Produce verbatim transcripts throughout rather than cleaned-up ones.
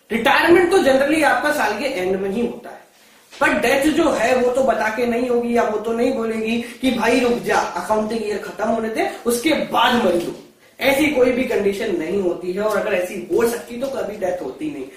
Retirement तो generally आपका साल के एंड में ही होता है, पर डेथ जो है वो तो बता के नहीं होगी, या वो तो नहीं बोलेगी कि भाई रुक जा, अकाउंटिंग ईयर खत्म होने थे उसके बाद मर लो। ऐसी कोई भी कंडीशन नहीं होती है, और अगर ऐसी हो सकती तो कभी डेथ होती नहीं।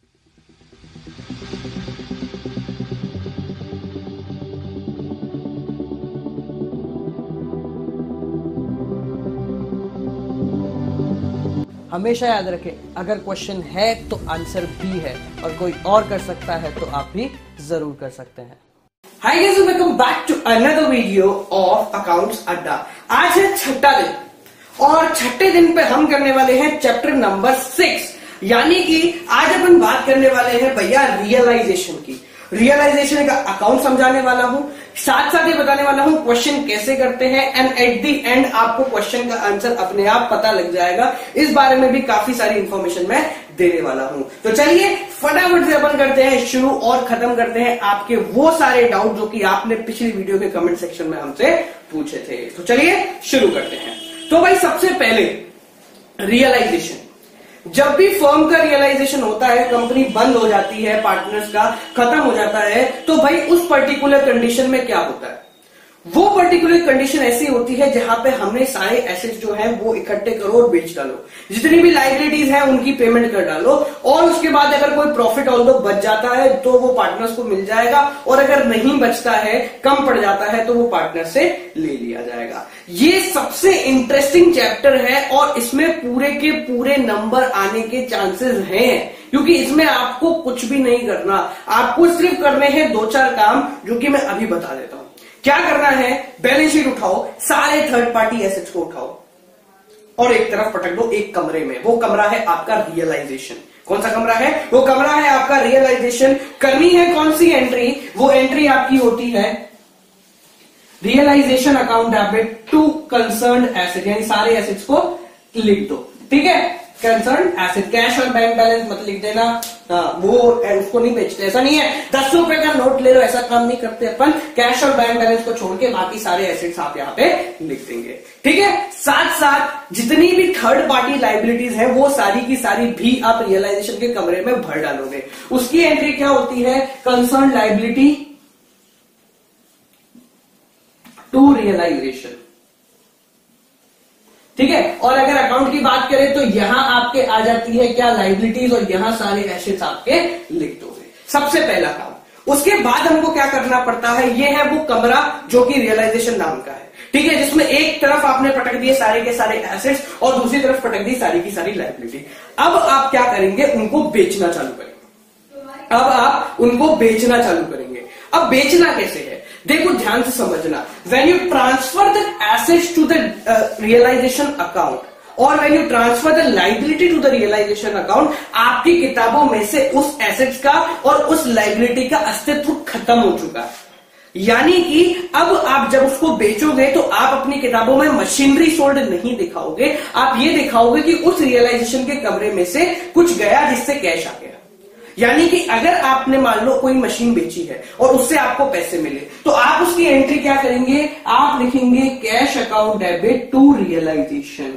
हमेशा याद रखें, अगर क्वेश्चन है तो आंसर भी है, और कोई और कर सकता है तो आप भी जरूर कर सकते हैं। Hi guys, welcome back to another video of accounts Adda. आज है छठा दिन, और छठे दिन पे हम करने वाले हैं चैप्टर नंबर सिक्स, यानी कि आज अपन बात करने वाले हैं भैया रियलाइजेशन की। रियलाइजेशन का अकाउंट समझाने वाला हूं, साथ साथ ये बताने वाला हूं क्वेश्चन कैसे करते हैं, एंड एट द एंड आपको क्वेश्चन का आंसर अपने आप पता लग जाएगा। इस बारे में भी काफी सारी इंफॉर्मेशन मैं देने वाला हूं। तो चलिए फटाफट से अपन करते हैं शुरू, और खत्म करते हैं आपके वो सारे डाउट जो कि आपने पिछली वीडियो के कमेंट सेक्शन में हमसे पूछे थे। तो चलिए शुरू करते हैं। तो भाई सबसे पहले रियलाइजेशन, जब भी फर्म का रियलाइजेशन होता है, कंपनी बंद हो जाती है, पार्टनर्स का खत्म हो जाता है, तो भाई उस पर्टिकुलर कंडीशन में क्या होता है, वो पर्टिकुलर कंडीशन ऐसी होती है जहां पे हमने सारे एसेट्स जो हैं वो इकट्ठे करो और बेच डालो, जितनी भी लाइबिलिटीज हैं उनकी पेमेंट कर डालो, और उसके बाद अगर कोई प्रॉफिट ऑल्दो बच जाता है तो वो पार्टनर्स को मिल जाएगा, और अगर नहीं बचता है, कम पड़ जाता है, तो वो पार्टनर से ले लिया जाएगा। ये सबसे इंटरेस्टिंग चैप्टर है, और इसमें पूरे के पूरे नंबर आने के चांसेस हैं, क्योंकि इसमें आपको कुछ भी नहीं करना, आपको सिर्फ करने हैं दो चार काम, जो कि मैं अभी बता देता हूं। क्या करना है, बैलेंस शीट उठाओ, सारे थर्ड पार्टी एसेट्स को उठाओ और एक तरफ पटक दो एक कमरे में। वो कमरा है आपका रियलाइजेशन। कौन सा कमरा है? वो कमरा है आपका रियलाइजेशन। करनी है कौन सी एंट्री? वो एंट्री आपकी होती है realisation account debit to concern asset, यानी सारे एसेट्स को लिख दो। ठीक है, कंसर्न एसेट, कैश और बैंक बैलेंस मत लिख देना, हाँ, वो उसको नहीं बेचते, ऐसा नहीं है। दस रुपए का नोट ले लो, ऐसा काम नहीं करते अपन। कैश और बैंक बैलेंस को छोड़ के बाकी सारे एसेट्स आप यहाँ पे लिख देंगे। ठीक है, साथ साथ जितनी भी थर्ड पार्टी लाइबिलिटीज है वो सारी की सारी भी आप रियलाइजेशन के कमरे में भर डालोगे। उसकी एंट्री क्या होती है? Concern liability to realisation. ठीक है, और अगर अकाउंट की बात करें तो यहां आपके आ जाती है क्या? लाइबिलिटीज, और यहां सारे एसेट्स आपके लिख दोगे। सबसे पहला काम। उसके बाद हमको क्या करना पड़ता है? ये है वो कमरा जो कि रियलाइजेशन नाम का है। ठीक है, जिसमें एक तरफ आपने पटक दिए सारे के सारे एसेट्स और दूसरी तरफ पटक दी सारी की सारी लाइबिलिटी। अब आप क्या करेंगे? उनको बेचना चालू करेंगे। अब आप उनको बेचना चालू करेंगे। अब बेचना कैसे है? देखो ध्यान से समझना। When you transfer the assets to the realisation account और when you transfer the liability to the realisation account, आपकी किताबों में से उस एसेट्स का और उस लाइबिलिटी का अस्तित्व खत्म हो चुका है। यानी कि अब आप जब उसको बेचोगे तो आप अपनी किताबों में मशीनरी सोल्ड नहीं दिखाओगे, आप ये दिखाओगे कि उस रियलाइजेशन के कमरे में से कुछ गया जिससे कैश आ गया। यानी कि अगर आपने मान लो कोई मशीन बेची है और उससे आपको पैसे मिले, तो आप उसकी एंट्री क्या करेंगे? आप लिखेंगे cash account debit to realisation.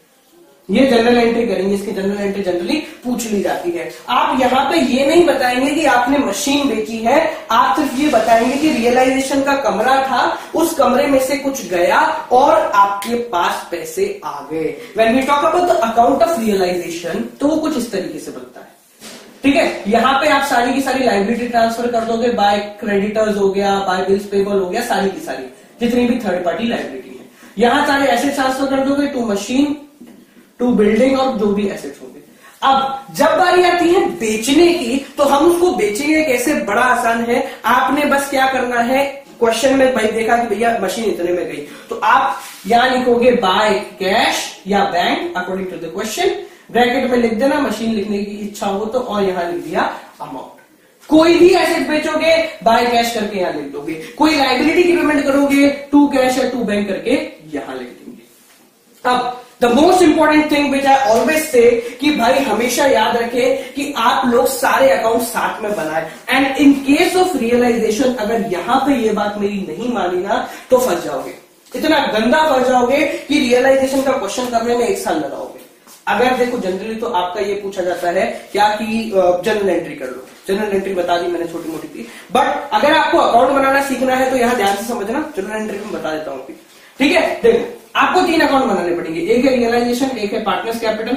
ये जनरल एंट्री करेंगे। इसकी जनरल एंट्री जनरली पूछ ली जाती है। आप यहां पे ये नहीं बताएंगे कि आपने मशीन बेची है, आप सिर्फ ये बताएंगे कि रियलाइजेशन का कमरा था, उस कमरे में से कुछ गया और आपके पास पैसे आ गए। When we talk about the account of realisation, तो वो कुछ इस तरीके से बनता है। ठीक है, यहां पे आप सारी की सारी लाइबिलिटी ट्रांसफर कर दोगे, बाय क्रेडिटर्स हो गया, बाय बिल्स पेबल हो गया, सारी की सारी जितनी भी थर्ड पार्टी लाइबिलिटी है। यहां सारे एसेट ट्रांसफर कर दोगे टू मशीन, टू बिल्डिंग, और जो भी एसेट्स होंगे। अब जब बारी आती है बेचने की, तो हम उसको बेचेंगे कैसे? बड़ा आसान है। आपने बस क्या करना है, क्वेश्चन में भाई देखा कि भैया मशीन इतने में गई, तो आप यहां लिखोगे बाय कैश या bank according to the question. Bracket में लिख देना मशीन लिखने की इच्छा हो तो, और यहां लिख दिया अमाउंट। कोई भी एसेट बेचोगे बाय कैश करके यहां लिख दोगे, कोई लाइबिलिटी की पेमेंट करोगे टू कैश या टू बैंक करके यहां लिख देंगे। अब the most important thing which I always say, कि भाई हमेशा याद रखें कि आप लोग सारे अकाउंट साथ में बनाए। And in case of realisation, अगर यहां पे ये बात मेरी नहीं मानी ना, तो फंस जाओगे। इतना गंदा फंस जाओगे कि रियलाइजेशन का क्वेश्चन करने में एक साल लगाओगे। अगर देखो जनरली तो आपका ये पूछा जाता है क्या कि जनरल एंट्री कर लो, जनरल एंट्री बता दी मैंने छोटी मोटी थी, बट अगर आपको अकाउंट बनाना सीखना है तो यहां ध्यान से समझना, जनरल एंट्री में बता देता हूं। ठीक है, देखो आपको तीन अकाउंट बनाने पड़ेंगे, एक है रियलाइजेशन, एक है पार्टनर्स कैपिटल,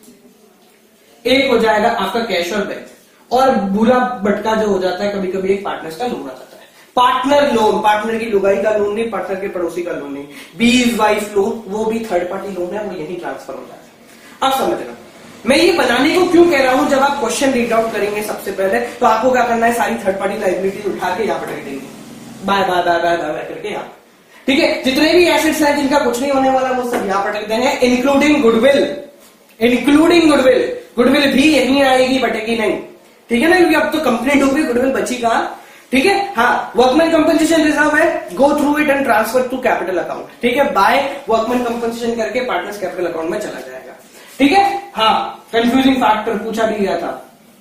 एक हो जाएगा आपका कैश और बैंक, और बुरा भटका जो हो जाता है कभी कभी एक पार्टनर्स का लोन आ जाता है। पार्टनर लोन, पार्टनर की लुगाई का लोन नहीं, पार्टनर के पड़ोसी का लोन नहीं, बीज वाइफ लोन, वो भी थर्ड पार्टी लोन है, वो यही ट्रांसफर हो जाता है। अब समझना मैं ये बनाने को क्यों कह रहा हूं, जब आप क्वेश्चन रीड आउट करेंगे सबसे पहले तो आपको क्या करना है, सारी थर्ड पार्टी लाइबिलिटीज उठा के यहाँ पर रख देंगे, by by by by by करके यहाँ। ठीक है, जितने भी एसेट्स हैं जिनका कुछ नहीं होने वाला वो सब यहाँ पर रख देंगे, including goodwill, including goodwill, goodwill भी यहीं आएगी, बटेगी नहीं। ठीक है ना, क्योंकि अब तो कंप्लीट हो गई, गुडविल बची कहां। ठीक है, हाँ, वर्कमैन कंपनसेशन रिजर्व है, go through it and transfer to capital account. ठीक है, बाय वर्कमैन कंपनसेशन करके पार्टनर्स कैपिटल अकाउंट में चला जाएगा। ठीक है, हाँ, कंफ्यूजिंग फैक्टर पूछा भी गया था,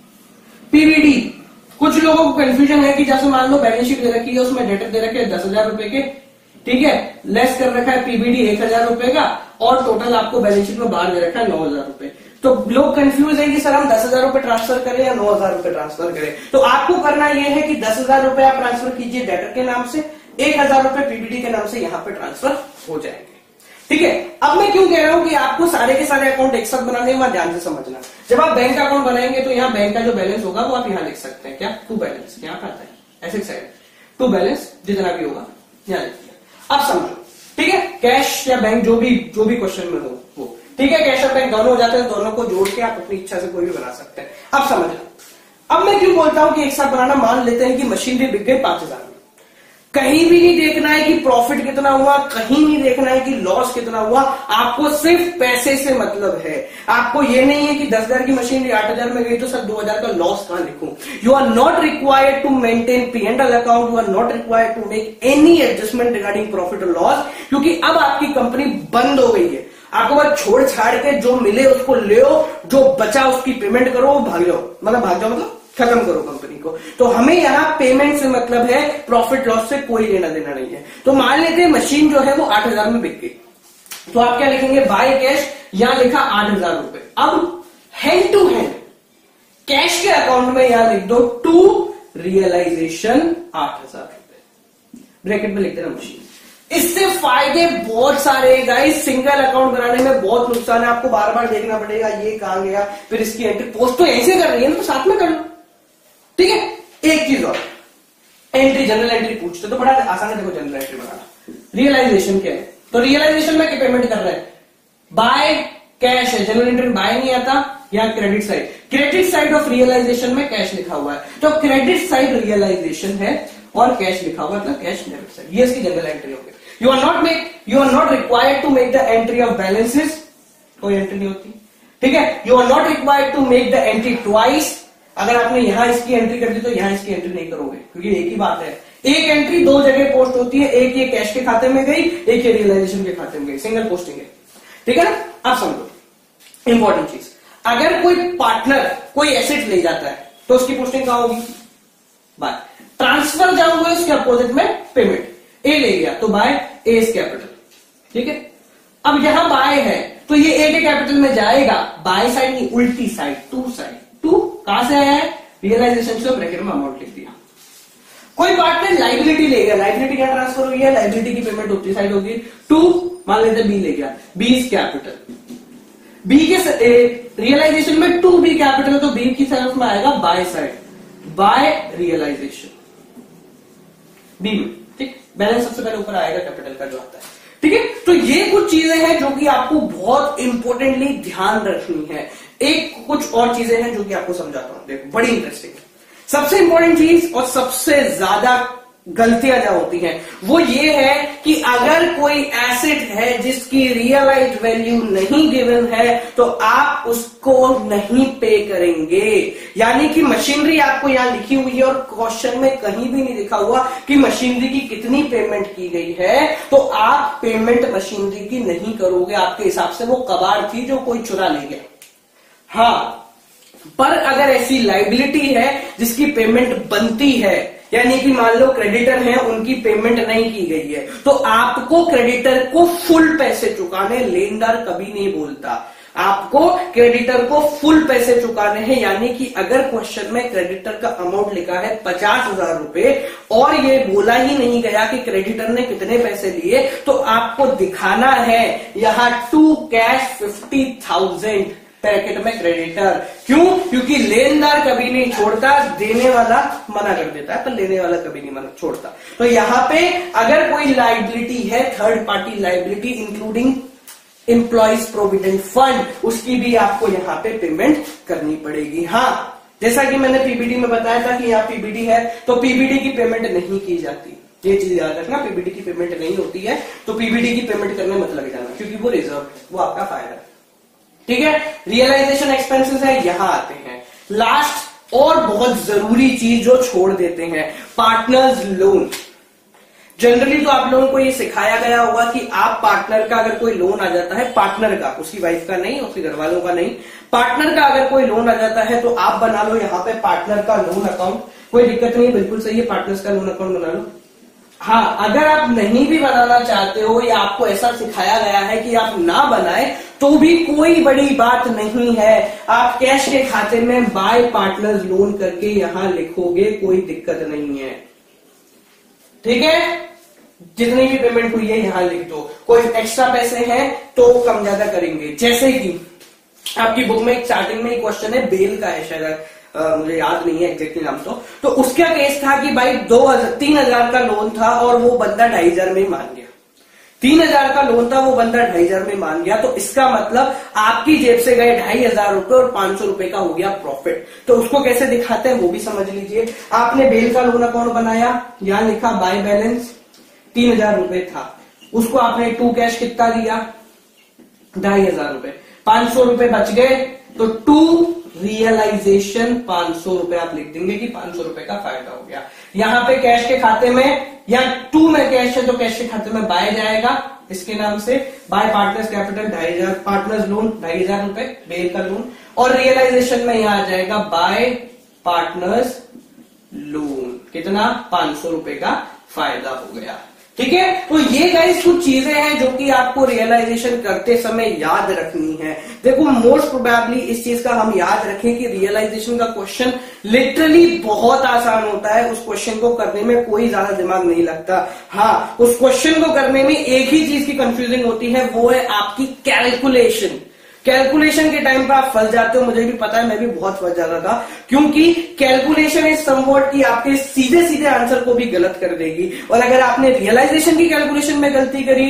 पीवीडी। कुछ लोगों को कंफ्यूजन है कि जैसे मान लो बैलेंस शीट दे रखी है, उसमें डेटर दे रखे दस हजार रुपए के, ठीक है, लेस कर रखा है पीबीडी एक हजार रुपए का, और टोटल आपको बैलेंस शीट में बाहर दे रखा है नौ हजार रुपए। तो लोग कंफ्यूज है कि सर हम दस हजार रुपए ट्रांसफर करें या नौ हजार रुपए ट्रांसफर करें। तो आपको करना यह है कि दस हजार रुपए आप ट्रांसफर कीजिए डेटर के नाम से, एक हजार रुपए पीबीडी के नाम से यहां पे ट्रांसफर हो जाएंगे। ठीक है, अब मैं क्यों कह रहा हूं कि आपको सारे के सारे अकाउंट एक साथ बनाने में ध्यान से समझना। जब आप बैंक अकाउंट बनाएंगे तो यहाँ बैंक का जो बैलेंस होगा वो आप यहाँ लिख सकते हैं, क्या, टू बैलेंस, यहाँ आता है ऐसे साइड टू बैलेंस, जितना भी होगा यहाँ लिख दिया। अब समझो, ठीक है, कैश या बैंक जो भी जो भी क्वेश्चन में हो वो, ठीक है, कैश और बैंक दोनों हो जाते हैं, दोनों को जोड़ के आप अपनी इच्छा से कोई भी बना सकते हैं। अब समझना, अब मैं क्यों बोलता हूं कि एक साथ बनाना। मान लेते हैं कि मशीनरी बिक गई पांच हजार में, कहीं भी नहीं देखना है कि प्रॉफिट कितना हुआ, कहीं नहीं देखना है कि लॉस कितना हुआ, आपको सिर्फ पैसे से मतलब है। आपको ये नहीं है कि दस हजार की मशीनरी आठ हजार में गई तो सर दो हजार का लॉस कहां लिखूं। You are not required to maintain P and L account, you are not required to make any adjustment regarding profit और लॉस, क्योंकि अब आपकी कंपनी बंद हो गई है। आपको बस छोड़ छाड़ के जो मिले उसको ले, जो बचा उसकी पेमेंट करो, भाग जाओ, मतलब भाग जाओ मतलब खत्म करो कंपनी को। तो हमें यहां पेमेंट से मतलब है, प्रॉफिट लॉस से कोई लेना देना नहीं है। तो मान लेते हैं मशीन जो है वो आठ हजार में बिक गई, तो आप क्या लिखेंगे, बाय कैश, यहां लिखा आठ हजार रुपए। अब हैंड टू हैंड कैश के अकाउंट में यहां लिख दो टू रियलाइजेशन आठ हजार रुपए, ब्रैकेट में लिख देना मशीन। इससे फायदे बहुत सारे गाइस, सिंगल अकाउंट बनाने में बहुत नुकसान है, आपको बार बार देखना पड़ेगा ये कहां गया, फिर इसकी एंट्री, पोस्ट तो ऐसे कर रही है ना, तो साथ में कर लो। ठीक है, एक चीज और, एंट्री, जनरल एंट्री पूछते तो बड़ा आसान है, देखो जनरल एंट्री बनाना। रियलाइजेशन क्या है, तो रियलाइजेशन में क्या पेमेंट कर रहे हैं, बाय कैश है, जनरल एंट्री बाय नहीं आता, यहाँ credit side, credit side of realisation में कैश लिखा हुआ है, तो क्रेडिट साइड रियलाइजेशन है और कैश लिखा हुआ मतलब कैश डेबिट साइड, ये इसकी जनरल एंट्री होगी। You are not make you are not required to make the entry of balances, कोई एंट्री नहीं होती। ठीक है, you are not required to make the entry twice, अगर आपने यहां इसकी एंट्री कर दी तो यहां इसकी एंट्री नहीं करोगे, क्योंकि एक ही बात है, एक एंट्री दो जगह पोस्ट होती है, एक ये कैश के खाते में गई, एक ये रियलाइजेशन के खाते में गई, सिंगल पोस्टिंग है। ठीक है ना, आप समझो इंपॉर्टेंट चीज, अगर कोई पार्टनर कोई एसेट ले जाता है तो उसकी पोस्टिंग कहां होगी, बाय, ट्रांसफर जब हुआ उसके अपोजिट में पेमेंट, ए ले गया तो बाय ए इज कैपिटल। ठीक है, अब यहां बाय है तो ये ए के कैपिटल में जाएगा, बाय साइड नहीं उल्टी साइड, टू साइड, टू कहां से आया है, रियलाइजेशन से, ब्रैकेट में अमाउंट लिख दिया। कोई पार्टनर लाइबिलिटी ले गया, लाइबिलिटी क्या ट्रांसफर हुई है, लाइबिलिटी की पेमेंट उल्टी साइड होगी, टू मान लेते बी ले गया, बी इज कैपिटल, बी के रियलाइजेशन में टू बी कैपिटल, तो बी की तरफ में आएगा by side, by realisation B में। ठीक, बैलेंस सबसे पहले ऊपर आएगा कैपिटल का जो आता है। ठीक है, तो ये कुछ चीजें हैं जो कि आपको बहुत इंपॉर्टेंटली ध्यान रखनी है। एक कुछ और चीजें हैं जो कि आपको समझाता हूं, देखो बड़ी इंटरेस्टिंग है। सबसे इंपॉर्टेंट चीज और सबसे ज्यादा गलतियां जो होती हैं वो ये है कि अगर कोई एसेट है जिसकी रियलाइज्ड वैल्यू नहीं गिवन है तो आप उसको नहीं पे करेंगे। यानी कि मशीनरी आपको यहां लिखी हुई है और क्वेश्चन में कहीं भी नहीं लिखा हुआ कि मशीनरी की कितनी पेमेंट की गई है, तो आप पेमेंट मशीनरी की नहीं करोगे, आपके हिसाब से वो कबाड़ थी जो कोई चुरा ले गया। हाँ, पर अगर ऐसी लाइबिलिटी है जिसकी पेमेंट बनती है, यानी कि मान लो क्रेडिटर हैं उनकी पेमेंट नहीं की गई है, तो आपको क्रेडिटर को फुल पैसे चुकाने, लेनदार कभी नहीं बोलता। आपको क्रेडिटर को फुल पैसे चुकाने हैं, यानी कि अगर क्वेश्चन में क्रेडिटर का अमाउंट लिखा है पचास हजार रुपए और ये बोला ही नहीं गया कि क्रेडिटर ने कितने पैसे लिए, तो आपको दिखाना है यहां to cash fifty thousand packet में क्रेडिटर। क्यों? क्योंकि लेनदार कभी नहीं छोड़ता, देने वाला मना कर देता है, पर लेने वाला कभी नहीं मना छोड़ता। तो यहां पे अगर कोई लाइबिलिटी है, third party liability including employees provident fund, उसकी भी आपको यहां पे पेमेंट करनी पड़ेगी। हाँ, जैसा कि मैंने पीबीडी में बताया था कि यहाँ पीबीडी है तो पीबीडी की पेमेंट नहीं की जाती, ये चीज याद रखना, पीबीडी की पेमेंट नहीं होती है तो पीबीडी की पेमेंट करने मत लग जाना, क्योंकि वो रिजर्व है, वो आपका फायदा है। ठीक है, रियलाइजेशन एक्सपेंसेस है, यहां आते हैं। लास्ट और बहुत जरूरी चीज जो छोड़ देते हैं, पार्टनर्स लोन। जनरली तो आप लोगों को ये सिखाया गया होगा कि आप पार्टनर का अगर कोई लोन आ जाता है, पार्टनर का, उसकी वाइफ का नहीं, उसके घर वालों का नहीं, पार्टनर का अगर कोई लोन आ जाता है तो आप बना लो यहाँ पे पार्टनर का लोन अकाउंट, कोई दिक्कत नहीं, बिल्कुल सही है, पार्टनर्स का लोन अकाउंट बना लो। हाँ, अगर आप नहीं भी बनाना चाहते हो या आपको ऐसा सिखाया गया है कि आप ना बनाए तो भी कोई बड़ी बात नहीं है, आप कैश के खाते में बाय पार्टनर्स लोन करके यहां लिखोगे, कोई दिक्कत नहीं है। ठीक है, जितनी भी पेमेंट हुई है यहां लिख दो, कोई एक्स्ट्रा पैसे हैं तो कम ज्यादा करेंगे। जैसे कि आपकी बुक में स्टार्टिंग में एक क्वेश्चन है, बेल का है शायद, Uh, मुझे याद नहीं है एग्जैक्टली नाम तो तो उसका केस था कि भाई दो हजार तीन हजार का लोन था और वो बंदा ढाई हजार में मान गया, तीन हजार का लोन था, वो बंदा ढाई हजार में मान गया, तो इसका मतलब आपकी जेब से गए ढाई हजार रुपए और पांच सौ रुपए का हो गया प्रॉफिट। तो उसको कैसे दिखाते हैं वो भी समझ लीजिए। आपने बेल का लोन अकाउंट बनाया, यहां लिखा बाय बैलेंस तीन हजार रुपए था, उसको आपने टू कैश कितना दिया, ढाई हजार रुपए, पांच सौ रुपए बच गए, तो टू रियलाइजेशन पांच सौ रुपए आप लिख देंगे कि पांच सौ रुपए का फायदा हो गया। यहां पे कैश के खाते में या टू में कैश है तो कैश के खाते में बाय जाएगा, इसके नाम से बाय पार्टनर्स कैपिटल ढाई हजार, पार्टनर्स लोन ढाई हजार रुपए बेल का लोन, और रियलाइजेशन में यहां आ जाएगा बाय पार्टनर्स लोन, कितना, पांच सौ रुपए का फायदा हो गया। ठीक है, तो ये गाइस कुछ चीजें हैं जो कि आपको रियलाइजेशन करते समय याद रखनी है। देखो, मोस्ट प्रोबेबली इस चीज का हम याद रखें कि रियलाइजेशन का क्वेश्चन लिटरली बहुत आसान होता है, उस क्वेश्चन को करने में कोई ज्यादा दिमाग नहीं लगता। हाँ, उस क्वेश्चन को करने में एक ही चीज की कंफ्यूजिंग होती है, वो है आपकी कैलकुलेशन। कैलकुलेशन के टाइम पर आप फंस जाते हो, मुझे भी पता है, मैं भी बहुत फंस जाता था, क्योंकि कैलकुलेशन इज समवॉट कि आपके सीधे सीधे आंसर को भी गलत कर देगी, और अगर आपने रियलाइजेशन की कैलकुलेशन में गलती करी,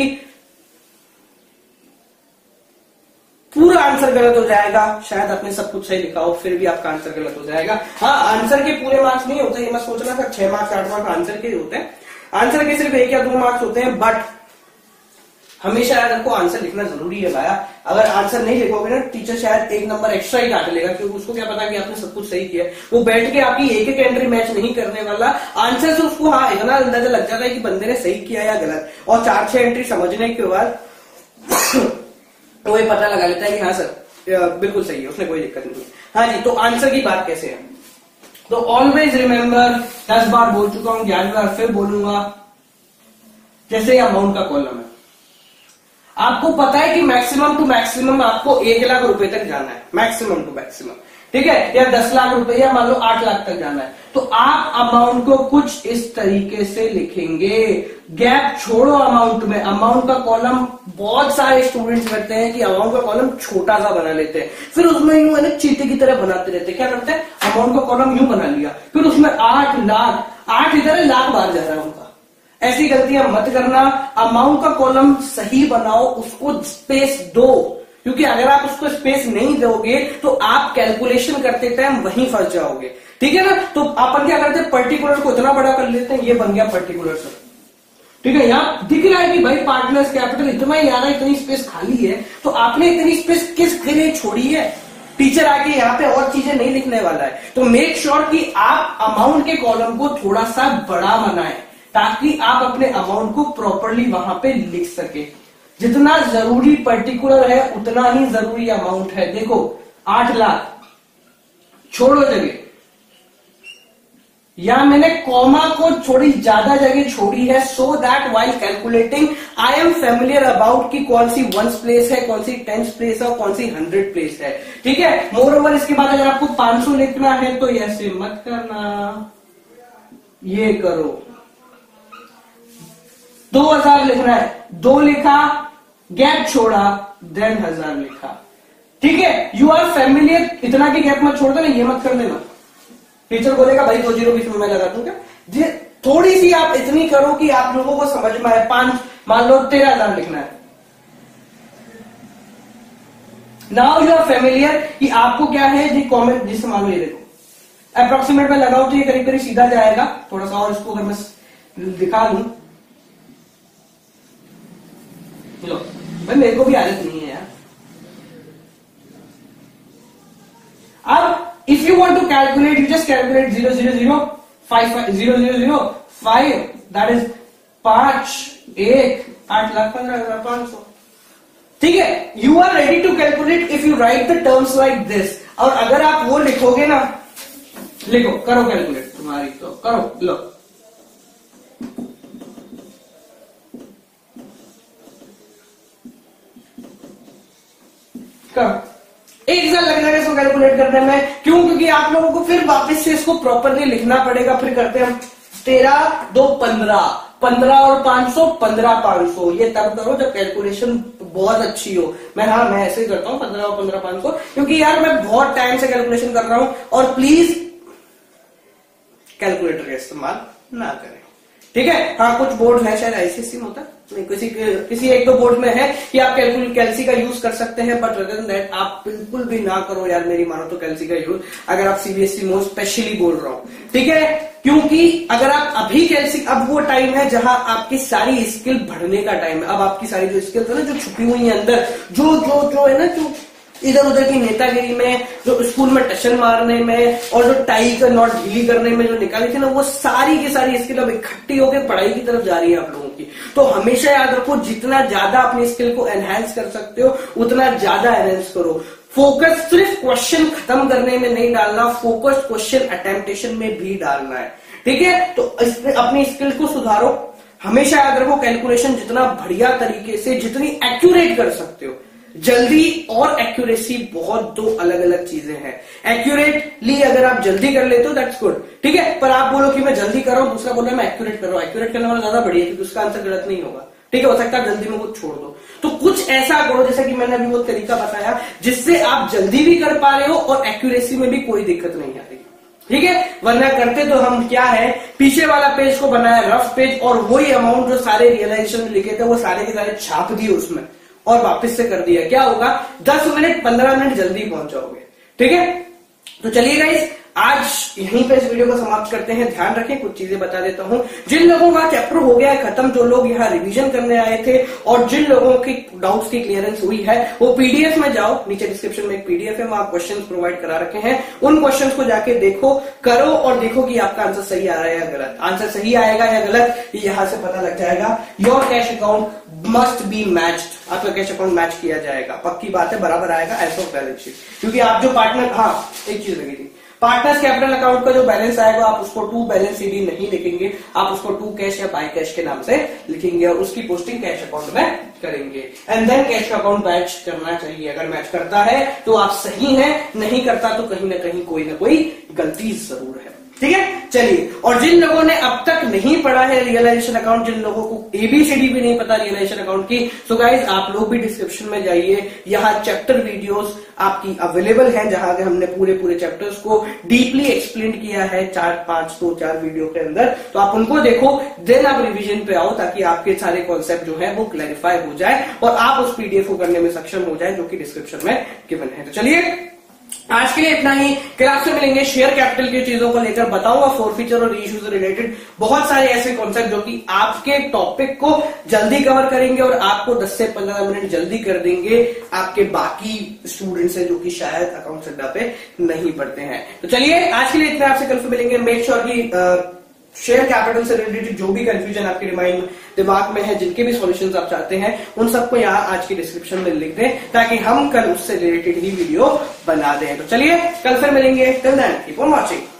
पूरा आंसर गलत हो जाएगा। शायद आपने सब कुछ सही लिखा हो, फिर भी आपका आंसर गलत हो जाएगा। हाँ, आंसर के पूरे मार्क्स नहीं होते, ये मत सोचना था छह मार्क्स आठ मार्क्स आंसर के होते हैं, आंसर के सिर्फ एक या दो मार्क्स होते हैं, बट हमेशा याद रखो आंसर लिखना जरूरी है भाया। अगर आंसर नहीं लिखोगे ना, टीचर शायद एक नंबर एक्स्ट्रा ही काट लेगा, क्योंकि उसको क्या पता कि आपने सब कुछ सही किया। वो बैठ के आपकी एक एक एंट्री मैच नहीं करने वाला, आंसर से उसको हाँ इतना अंदाजा लग जाता है कि बंदे ने सही किया या गलत, और चार छह एंट्री समझने के बाद वो ये पता लगा लेता है कि हाँ सर बिल्कुल सही है, उसमें कोई दिक्कत नहीं है। हाँ जी, तो आंसर की बात कैसे है, तो ऑलवेज रिमेंबर, दस बार बोल चुका हूं, ग्यारह बार फिर बोलूंगा। जैसे अमाउंट का कॉलम है, आपको पता है कि मैक्सिमम टू मैक्सिमम आपको एक लाख रुपए तक जाना है, मैक्सिमम टू मैक्सिमम, ठीक है, या दस लाख रुपए या मान लो आठ लाख तक जाना है, तो आप अमाउंट को कुछ इस तरीके से लिखेंगे, गैप छोड़ो अमाउंट में। अमाउंट का कॉलम बहुत सारे स्टूडेंट्स करते हैं कि अमाउंट का कॉलम छोटा सा बना लेते हैं, फिर उसमें यूं है ना चीते की तरह बनाते रहते हैं। क्या करते हैं, अमाउंट का कॉलम यूं बना लिया, फिर उसमें आठ लाख, आठ इधर है, लाख बाहर जा रहा है उनका। ऐसी गलतियां मत करना, अमाउंट का कॉलम सही बनाओ, उसको स्पेस दो, क्योंकि अगर आप उसको स्पेस नहीं दोगे तो आप कैलकुलेशन करते टाइम वहीं फंस जाओगे। ठीक है ना, तो अपन क्या करते हैं, पर्टिकुलर को इतना बड़ा कर लेते हैं, ये बन गया पर्टिकुलर सर। ठीक है, यहां दिख रहा है कि भाई पार्टनर्स कैपिटल इतना ही आ रहा है, इतनी स्पेस खाली है, तो आपने इतनी स्पेस किस के लिए छोड़ी है, टीचर आके यहाँ पे और चीजें नहीं लिखने वाला है। तो मेक श्योर sure कि आप अमाउंट के कॉलम को थोड़ा सा बड़ा बनाएं, ताकि आप अपने अमाउंट को प्रॉपरली वहां पे लिख सके। जितना जरूरी पर्टिकुलर है उतना ही जरूरी अमाउंट है। देखो आठ लाख छोड़ो जगह, या मैंने कॉमा को थोड़ी ज्यादा जगह छोड़ी है, so that while calculating I am familiar about कि कौन सी वंस प्लेस है, कौन सी टेंस प्लेस है और कौन सी हंड्रेड प्लेस है। ठीक है, मोर ओवर इसके बाद अगर आपको पांच सौ लिखना है तो ऐसे मत करना, ये करो। दो हजार लिखना है, दो लिखा, गैप छोड़ा, देन हजार लिखा। ठीक है, यू आर फेमिलियर, इतना भी गैप मत छोड़ देना, ये मत कर देना। टीचर बोलेगा भाई दो जीरो बीच में मैं लगा दूं क्या? थोड़ी सी आप इतनी करो कि आप लोगों को समझ में आए। पांच मान लो तेरह हजार लिखना है। नाउ यू आर फेमिलियर कि आपको क्या है जी कॉमेंट, जिससे मान लो ये देखो अप्रोक्सीमेट में लगाओ तो ये करीब करीब सीधा जाएगा। थोड़ा सा और इसको अगर मैं दिखा दूं, लो भाई मेरे को भी आदत नहीं है यार। अब if you want to calculate, you just calculate zero zero zero five five zero zero zero five, that is पांच एक आठ लाख पंद्रह हजार पांच सौ। ठीक है, you are ready to calculate if you write the terms like this। और अगर आप वो लिखोगे ना, लिखो करो कैलकुलेट, तुम्हारी तो करो, लो करो। एक साल लग जाएगा इसको कैलकुलेट करने में। क्यों? क्योंकि आप लोगों को फिर वापस से इसको प्रॉपरली लिखना पड़ेगा। फिर करते हैं हम तेरह दो पंद्रह, पंद्रह और पांच सौ, पंद्रह पांच सौ। ये तब करो जब कैलकुलेशन बहुत अच्छी हो। मैं हाँ मैं ऐसे ही करता हूँ, पंद्रह और पंद्रह पांच सौ, क्योंकि यार मैं बहुत टाइम से कैलकुलेशन कर रहा हूं। और प्लीज कैलकुलेटर का इस्तेमाल ना करें। ठीक है, हाँ कुछ बोर्ड है शायद आईसीएससी में होता है, नहीं किसी किसी एक दो बोर्ड में है कि आप कैलकुलेट कैल्सी का यूज कर सकते हैं, बट अदर देन दैट आप बिल्कुल भी ना करो यार, मेरी मानो तो कैल्सी का यूज, अगर आप सीबीएसई मोड स्पेशली बोल रहा हूं। ठीक है, क्योंकि अगर आप अभी कैल्सी, अब वो टाइम है जहां आपकी सारी स्किल बढ़ने का टाइम है। अब आपकी सारी जो स्किल्स है ना, जो छुपी हुई है अंदर, जो जो जो है ना, जो इधर उधर की नेतागिरी में, जो स्कूल में टशन मारने में और जो टाई का नॉट ढीली करने में जो निकाली थी ना, वो सारी की सारी स्किल अब इकट्ठी होकर पढ़ाई की तरफ जा रही है आप लोगों की। तो हमेशा याद रखो, जितना ज्यादा अपनी स्किल को एनहांस कर सकते हो उतना ज्यादा एनहांस करो। फोकस सिर्फ क्वेश्चन खत्म करने में नहीं डालना, फोकस क्वेश्चन अटेम्प्टेशन में भी डालना है। ठीक है, तो अपनी स्किल को सुधारो। हमेशा याद रखो, कैलकुलेशन जितना बढ़िया तरीके से, जितनी एक्यूरेट कर सकते हो, जल्दी और एक्यूरेसी बहुत दो अलग अलग चीजें हैं। एक्यूरेटली अगर आप जल्दी कर लेते हो दैट्स गुड। ठीक है, पर आप बोलो कि मैं जल्दी कर रहा हूं, दूसरा बोल रहा है मैं एक्यूरेट कर रहा हूं, एक्यूरेट करने वाला ज्यादा बढ़िया, क्योंकि उसका आंसर गलत नहीं होगा। ठीक है, हो सकता है जल्दी में कुछ छोड़ दो। तो कुछ ऐसा करो जैसा कि मैंने अभी वो तरीका बताया, जिससे आप जल्दी भी कर पा रहे हो और एक्यूरेसी में भी कोई दिक्कत नहीं आ रही। ठीक है, वरना करते तो हम क्या है, पीछे वाला पेज को बनाया रफ पेज, और वही अमाउंट जो सारे रियलाइजेशन में लिखे थे वो सारे के सारे छाप दिए उसमें और वापस से कर दिया। क्या होगा, दस मिनट पंद्रह मिनट जल्दी पहुंच जाओगे। ठीक है, तो चलिए गाइस, आज यहीं पे इस वीडियो को समाप्त करते हैं। ध्यान रखें, कुछ चीजें बता देता हूं। जिन लोगों का चैप्टर हो गया है खत्म, जो लोग यहाँ रिवीजन करने आए थे और जिन लोगों की डाउट्स की क्लियरेंस हुई है, वो पीडीएफ में जाओ, नीचे डिस्क्रिप्शन में एक पीडीएफ है, वहां क्वेश्चंस प्रोवाइड करा रखे हैं। उन क्वेश्चंस को जाके देखो, करो और देखो कि आपका आंसर सही आ रहा है या गलत। आंसर सही आएगा या गलत, यहां से पता लग जाएगा। Your cash account must be matched, आपका कैश अकाउंट मैच किया जाएगा, पक्की बात है, बराबर आएगा एज ऑफ बैलेंस शीट। क्योंकि आप जो पार्टनर, हाँ एक चीज लगी थी, पार्टनर्स कैपिटल अकाउंट का जो बैलेंस आएगा, आप उसको टू बैलेंस सीडी नहीं लिखेंगे, आप उसको टू कैश या बाई कैश के नाम से लिखेंगे और उसकी पोस्टिंग कैश अकाउंट में करेंगे। एंड देन कैश का अकाउंट मैच करना चाहिए। अगर मैच करता है तो आप सही हैं, नहीं करता तो कहीं ना कहीं कोई ना कोई गलती जरूर है। ठीक है, चलिए, और जिन लोगों ने अब तक नहीं पढ़ा है रियलाइजेशन अकाउंट, जिन लोगों को एबीसीडी भी नहीं पता रियलाइजेशन अकाउंट की, तो गाइज आप लोग भी डिस्क्रिप्शन में जाइए, यहाँ चैप्टर वीडियोस आपकी अवेलेबल हैं, जहां पे हमने पूरे पूरे चैप्टर्स को डीपली एक्सप्लेन किया है चार पांच दो चार वीडियो के अंदर। तो आप उनको देखो, देन आप रिवीजन पे आओ, ताकि आपके सारे कॉन्सेप्ट जो है वो क्लैरिफाई हो जाए और आप उस पीडीएफ को करने में सक्षम हो जाए, जो कि डिस्क्रिप्शन में गिवन है। तो चलिए, आज के लिए इतना ही। क्लास से मिलेंगे, शेयर कैपिटल की चीजों को लेकर बताऊंगा, फोरफीचर और इश्यू से रिलेटेड बहुत सारे ऐसे कॉन्सेप्ट जो कि आपके टॉपिक को जल्दी कवर करेंगे और आपको दस से पंद्रह मिनट जल्दी कर देंगे आपके बाकी स्टूडेंट्स से जो कि शायद अकाउंट अड्डा पे नहीं पढ़ते हैं। तो चलिए, आज के लिए इतना, आपसे कल से मिलेंगे। मेक श्योर की शेयर कैपिटल से रिलेटेड जो भी कंफ्यूजन आपके रिमाइंड दिमाग में है, जिनके भी सॉल्यूशंस आप चाहते हैं, उन सबको यहाँ आज की डिस्क्रिप्शन में लिख दें, ताकि हम कल उससे रिलेटेड ही वीडियो बना दें। तो चलिए, कल फिर मिलेंगे। Till then keep on watching.